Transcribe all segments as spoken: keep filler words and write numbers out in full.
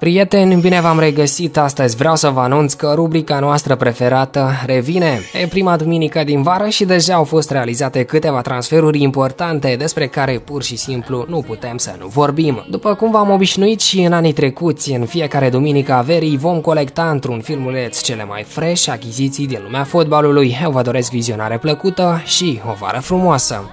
Prieteni, bine v-am regăsit. Astăzi vreau să vă anunț că rubrica noastră preferată revine. E prima duminică din vară și deja au fost realizate câteva transferuri importante despre care pur și simplu nu putem să nu vorbim. După cum v-am obișnuit și în anii trecuți, în fiecare duminică a verii vom colecta într-un filmuleț cele mai fresh achiziții din lumea fotbalului. Eu vă doresc vizionare plăcută și o vară frumoasă!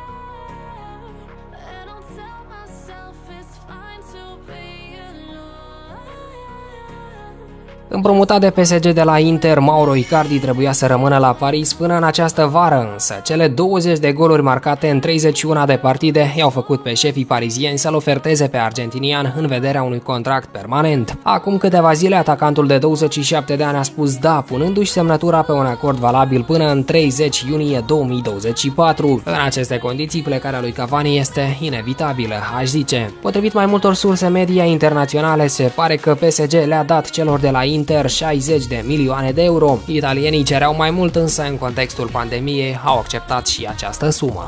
Împrumutat de P S G de la Inter, Mauro Icardi trebuia să rămână la Paris până în această vară, însă cele douăzeci de goluri marcate în treizeci și unu de partide i-au făcut pe șefii parizieni să-l oferteze pe argentinian în vederea unui contract permanent. Acum câteva zile, atacantul de douăzeci și șapte de ani a spus da, punându-și semnătura pe un acord valabil până în treizeci iunie două mii douăzeci și patru. În aceste condiții, plecarea lui Cavani este inevitabilă, aș zice. Potrivit mai multor surse media internaționale, se pare că P S G le-a dat celor de la Inter Inter șaizeci de milioane de euro. Italienii cereau mai mult, însă în contextul pandemiei au acceptat și această sumă.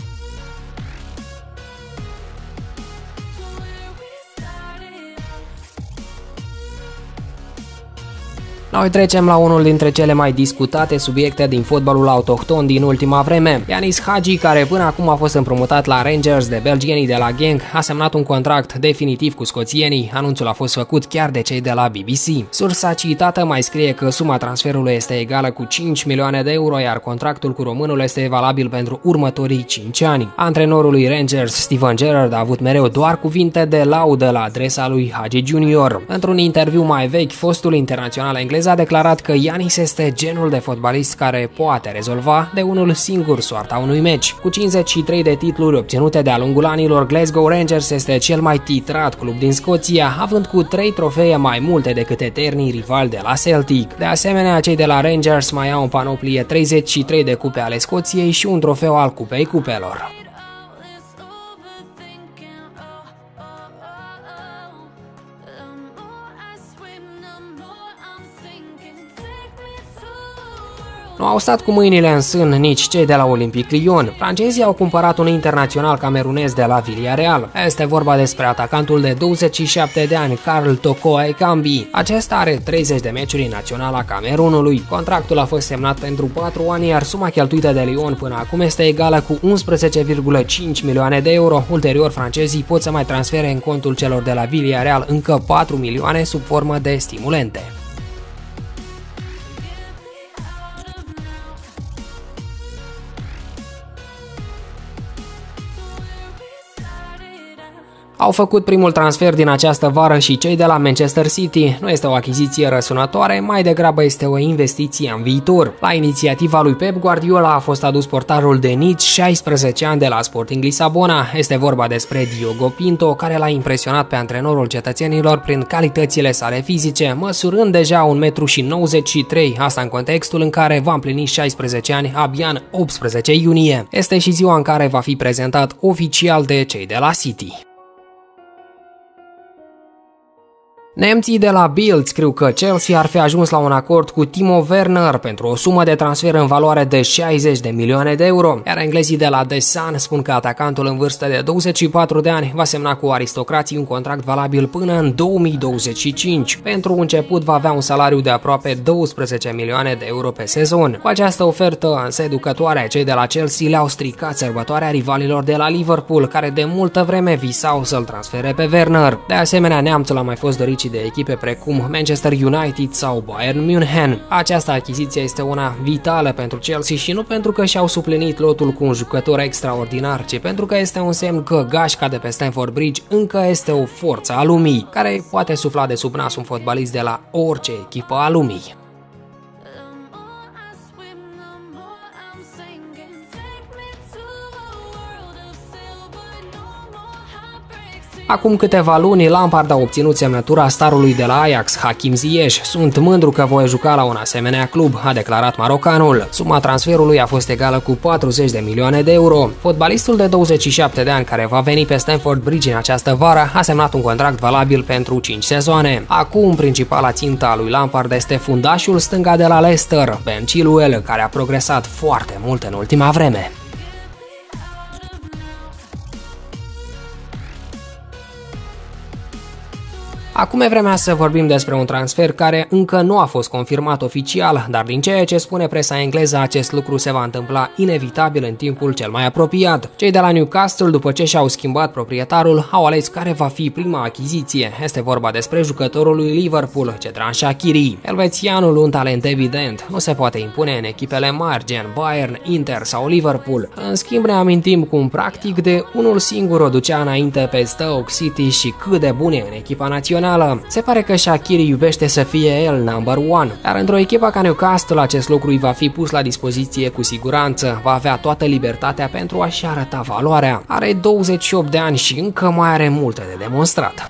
Noi trecem la unul dintre cele mai discutate subiecte din fotbalul autohton din ultima vreme. Yanis Hagi, care până acum a fost împrumutat la Rangers de belgienii de la Genk, a semnat un contract definitiv cu scoțienii. Anunțul a fost făcut chiar de cei de la B B C. Sursa citată mai scrie că suma transferului este egală cu cinci milioane de euro, iar contractul cu românul este valabil pentru următorii cinci ani. Antrenorul lui Rangers, Steven Gerrard, a avut mereu doar cuvinte de laudă la adresa lui Hagi junior Într-un interviu mai vechi, fostul internațional englez a declarat că Yanis este genul de fotbalist care poate rezolva de unul singur soarta unui meci. Cu cincizeci și trei de titluri obținute de-a lungul anilor, Glasgow Rangers este cel mai titrat club din Scoția, având cu trei trofee mai multe decât eternii rivali de la Celtic. De asemenea, cei de la Rangers mai au în panoplie treizeci și trei de cupe ale Scoției și un trofeu al Cupei Cupelor. Nu au stat cu mâinile în sân nici cei de la Olympique Lyon. Francezii au cumpărat un internațional camerunez de la Villarreal. Este vorba despre atacantul de douăzeci și șapte de ani, Karl Toko Ekambi. Acesta are treizeci de meciuri în naționala Camerunului. Contractul a fost semnat pentru patru ani, iar suma cheltuită de Lyon până acum este egală cu unsprezece virgulă cinci milioane de euro. Ulterior, francezii pot să mai transfere în contul celor de la Villarreal încă patru milioane sub formă de stimulente. Au făcut primul transfer din această vară și cei de la Manchester City. Nu este o achiziție răsunătoare, mai degrabă este o investiție în viitor. La inițiativa lui Pep Guardiola a fost adus portarul de nici șaisprezece ani de la Sporting Lisabona. Este vorba despre Diogo Pinto, care l-a impresionat pe antrenorul cetățenilor prin calitățile sale fizice, măsurând deja un metru nouăzeci și trei, asta în contextul în care va împlini șaisprezece ani abia în optsprezece iunie. Este și ziua în care va fi prezentat oficial de cei de la City. Nemții de la Bild scriu că Chelsea ar fi ajuns la un acord cu Timo Werner pentru o sumă de transfer în valoare de șaizeci de milioane de euro, iar englezii de la The Sun spun că atacantul în vârstă de douăzeci și patru de ani va semna cu aristocrații un contract valabil până în două mii douăzeci și cinci. Pentru început va avea un salariu de aproape douăsprezece milioane de euro pe sezon. Cu această ofertă seducătoare, cei de la Chelsea le-au stricat sărbătoarea rivalilor de la Liverpool, care de multă vreme visau să-l transfere pe Werner. De asemenea, neamțul a mai fost dorit de echipe precum Manchester United sau Bayern München. Această achiziție este una vitală pentru Chelsea și nu pentru că și-au suplinit lotul cu un jucător extraordinar, ci pentru că este un semn că gașca de pe Stamford Bridge încă este o forță a lumii, care poate sufla de sub nas un fotbalist de la orice echipă a lumii. Acum câteva luni, Lampard a obținut semnătura starului de la Ajax, Hakim Ziyech. Sunt mândru că voi juca la un asemenea club, a declarat marocanul. Suma transferului a fost egală cu patruzeci de milioane de euro. Fotbalistul de douăzeci și șapte de ani, care va veni pe Stamford Bridge în această vară, a semnat un contract valabil pentru cinci sezoane. Acum, principala țintă a lui Lampard este fundașul stânga de la Leicester, Ben Chilwell, care a progresat foarte mult în ultima vreme. Acum e vremea să vorbim despre un transfer care încă nu a fost confirmat oficial, dar din ceea ce spune presa engleză, acest lucru se va întâmpla inevitabil în timpul cel mai apropiat. Cei de la Newcastle, după ce și-au schimbat proprietarul, au ales care va fi prima achiziție. Este vorba despre jucătorul lui Liverpool, Xherdan Shaqiri. Elvețianul, un talent evident, nu se poate impune în echipele mari, gen Bayern, Inter sau Liverpool. În schimb, ne amintim cum practic de unul singur o ducea înainte pe Stoke City și cât de bun e în echipa națională. Se pare că Shaqiri iubește să fie el number one, dar într-o echipă ca Newcastle acest lucru îi va fi pus la dispoziție cu siguranță, va avea toată libertatea pentru a-și arăta valoarea. Are douăzeci și opt de ani și încă mai are multe de demonstrat.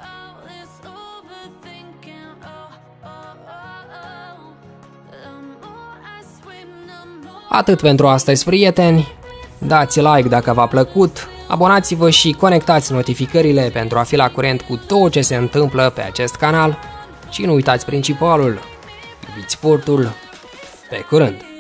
Atât pentru astăzi, prieteni, dați like dacă v-a plăcut, abonați-vă și conectați notificările pentru a fi la curent cu tot ce se întâmplă pe acest canal și nu uitați principalul, iubiți sportul, pe curând!